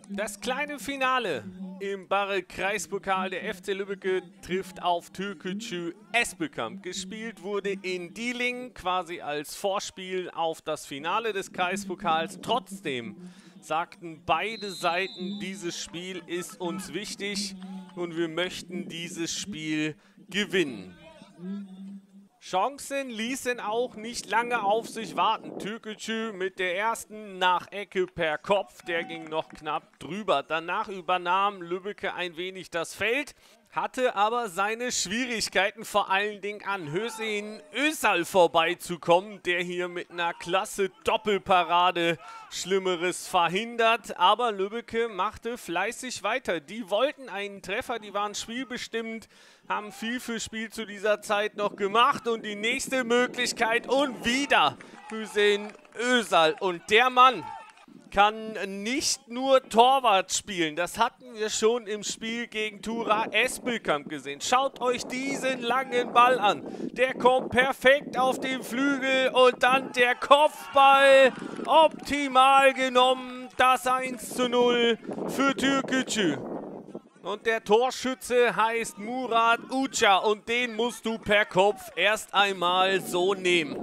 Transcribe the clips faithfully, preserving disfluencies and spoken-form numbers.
Das kleine Finale im Barre-Kreispokal. Der F C Lübbecke trifft auf Türkgücü Esbekam. Gespielt wurde in Dieling, quasi als Vorspiel auf das Finale des Kreispokals. Trotzdem sagten beide Seiten, dieses Spiel ist uns wichtig und wir möchten dieses Spiel gewinnen. Chancen ließen auch nicht lange auf sich warten. Türkgücü mit der ersten nach Ecke per Kopf, der ging noch knapp drüber. Danach übernahm Lübbecke ein wenig das Feld, hatte aber seine Schwierigkeiten vor allen Dingen an Hüseyin Özal vorbeizukommen, der hier mit einer klasse Doppelparade Schlimmeres verhindert. Aber Lübbecke machte fleißig weiter. Die wollten einen Treffer, die waren spielbestimmt, haben viel für Spiel zu dieser Zeit noch gemacht. Und die nächste Möglichkeit und wieder Hüseyin Özal. Und der Mann kann nicht nur Torwart spielen. Das hatten wir schon im Spiel gegen Tura Esbekam gesehen. Schaut euch diesen langen Ball an. Der kommt perfekt auf den Flügel und dann der Kopfball. Optimal genommen. Das eins zu null für Türkgücü. Und der Torschütze heißt Murat Uca und den musst du per Kopf erst einmal so nehmen.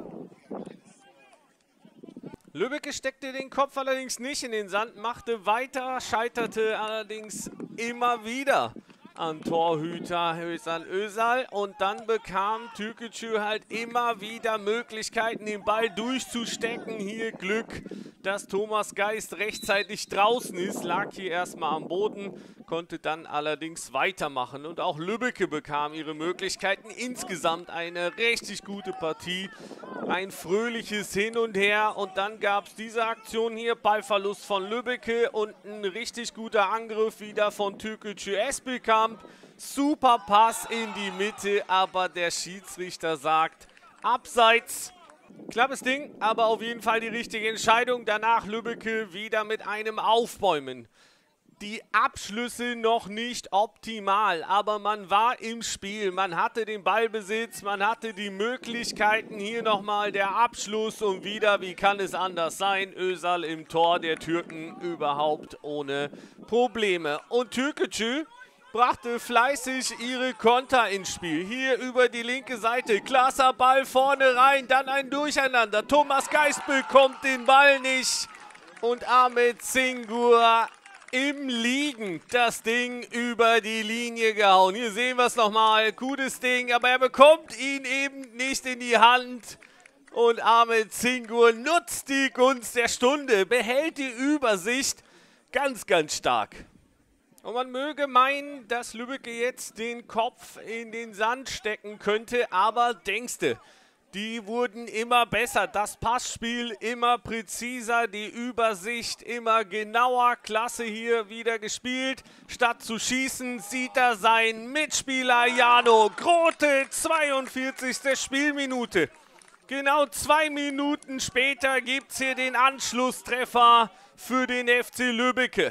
Lübbecke steckte den Kopf allerdings nicht in den Sand, machte weiter, scheiterte allerdings immer wieder an Torhüter Hüseyin Özal. Und dann bekam Türkgücü halt immer wieder Möglichkeiten, den Ball durchzustecken. Hier Glück, dass Thomas Geist rechtzeitig draußen ist, lag hier erstmal am Boden, konnte dann allerdings weitermachen. Und auch Lübbecke bekam ihre Möglichkeiten. Insgesamt eine richtig gute Partie. Ein fröhliches Hin und Her. Und dann gab es diese Aktion hier. Ballverlust von Lübbecke und ein richtig guter Angriff wieder von Türkgücü Esbekam. Super Pass in die Mitte, aber der Schiedsrichter sagt abseits. Knappes Ding, aber auf jeden Fall die richtige Entscheidung. Danach Lübbecke wieder mit einem Aufbäumen. Die Abschlüsse noch nicht optimal, aber man war im Spiel, man hatte den Ballbesitz, man hatte die Möglichkeiten. Hier nochmal der Abschluss und wieder, wie kann es anders sein, Özal im Tor der Türken überhaupt ohne Probleme. Und Türkgücü brachte fleißig ihre Konter ins Spiel. Hier über die linke Seite, klasser Ball vorne rein, dann ein Durcheinander. Thomas Geist bekommt den Ball nicht und Ahmet Singur im Liegen das Ding über die Linie gehauen. Hier sehen wir es nochmal. Gutes Ding, aber er bekommt ihn eben nicht in die Hand. Und Ahmet Singur nutzt die Gunst der Stunde, behält die Übersicht ganz, ganz stark. Und man möge meinen, dass Lübbecke jetzt den Kopf in den Sand stecken könnte, aber denkste, die wurden immer besser, das Passspiel immer präziser, die Übersicht immer genauer. Klasse hier wieder gespielt. Statt zu schießen, sieht er seinen Mitspieler Jano Grote, zweiundvierzigste Spielminute. Genau zwei Minuten später gibt es hier den Anschlusstreffer für den F C Lübbecke.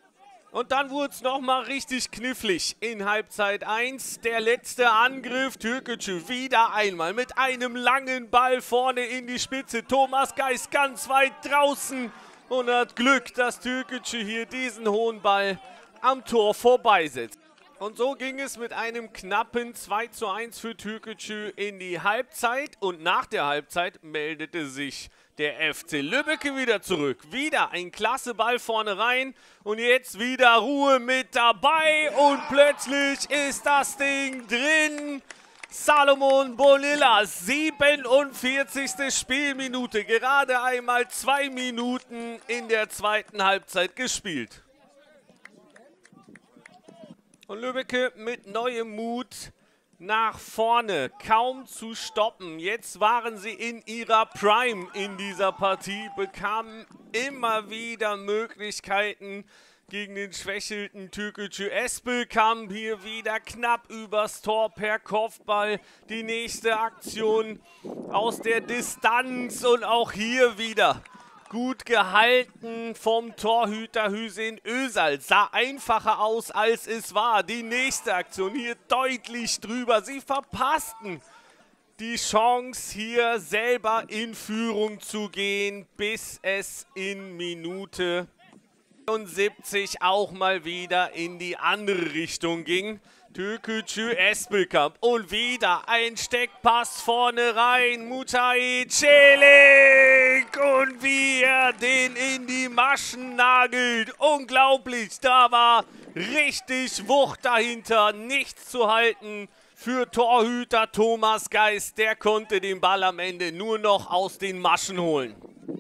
Und dann wurde es nochmal richtig knifflig in Halbzeit eins. Der letzte Angriff, Türkgücü wieder einmal mit einem langen Ball vorne in die Spitze. Thomas Geist ganz weit draußen und hat Glück, dass Türkgücü hier diesen hohen Ball am Tor vorbeisetzt. Und so ging es mit einem knappen zwei zu eins für Türkgücü in die Halbzeit. Und nach der Halbzeit meldete sich der F C Lübbecke wieder zurück. Wieder ein klasse Ball vorne rein. Und jetzt wieder Ruhe mit dabei. Und plötzlich ist das Ding drin. Salomon Bonilla, siebenundvierzigste Spielminute. Gerade einmal zwei Minuten in der zweiten Halbzeit gespielt. Und Lübbecke mit neuem Mut nach vorne, kaum zu stoppen. Jetzt waren sie in ihrer Prime in dieser Partie, bekamen immer wieder Möglichkeiten gegen den schwächelten Türkgücü Esbekam. Hier wieder knapp übers Tor per Kopfball. Die nächste Aktion aus der Distanz und auch hier wieder gut gehalten vom Torhüter Hüseyin Özal. Sah einfacher aus, als es war. Die nächste Aktion hier deutlich drüber. Sie verpassten die Chance, hier selber in Führung zu gehen, bis es in Minute siebzig auch mal wieder in die andere Richtung ging. Türkgücü Espelkamp und wieder ein Steckpass vorne rein. Mucay Çelik und wie er den in die Maschen nagelt. Unglaublich, da war richtig Wucht dahinter, nichts zu halten für Torhüter Thomas Geist. Der konnte den Ball am Ende nur noch aus den Maschen holen.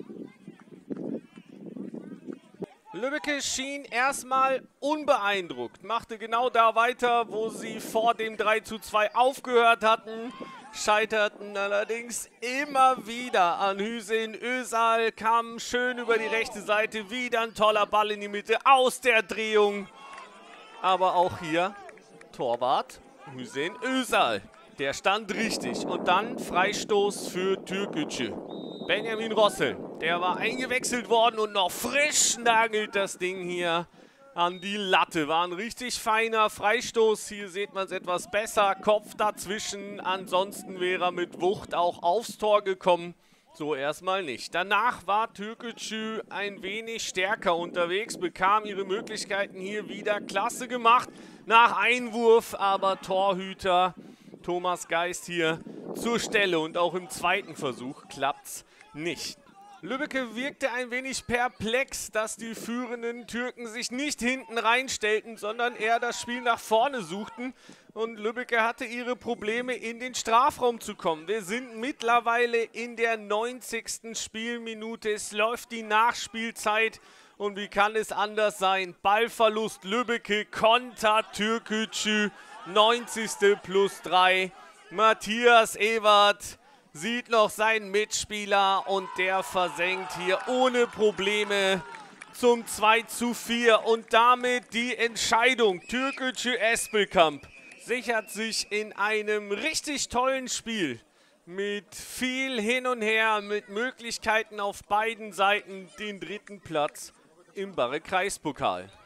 Lübbecke schien erstmal unbeeindruckt, machte genau da weiter, wo sie vor dem drei zu zwei aufgehört hatten, scheiterten allerdings immer wieder an Hüseyin Özal, kam schön über die rechte Seite, wieder ein toller Ball in die Mitte aus der Drehung, aber auch hier Torwart Hüseyin Özal, der stand richtig und dann Freistoß für Türkgücü. Benjamin Rossel, der war eingewechselt worden und noch frisch nagelt das Ding hier an die Latte. War ein richtig feiner Freistoß. Hier sieht man es etwas besser. Kopf dazwischen. Ansonsten wäre er mit Wucht auch aufs Tor gekommen. So erstmal nicht. Danach war Türkgücü ein wenig stärker unterwegs, bekam ihre Möglichkeiten hier wieder klasse gemacht. Nach Einwurf, aber Torhüter Thomas Geist hier zur Stelle und auch im zweiten Versuch klappt's nicht. Lübbecke wirkte ein wenig perplex, dass die führenden Türken sich nicht hinten reinstellten, sondern eher das Spiel nach vorne suchten. Und Lübbecke hatte ihre Probleme, in den Strafraum zu kommen. Wir sind mittlerweile in der neunzigsten Spielminute. Es läuft die Nachspielzeit. Und wie kann es anders sein? Ballverlust Lübbecke, Konter Türkgücü, neunzigste plus drei. Matthias Ewert sieht noch seinen Mitspieler und der versenkt hier ohne Probleme zum zwei zu vier. Und damit die Entscheidung. Türkgücü Espelkamp sichert sich in einem richtig tollen Spiel mit viel hin und her, mit Möglichkeiten auf beiden Seiten den dritten Platz im Barre-Kreispokal.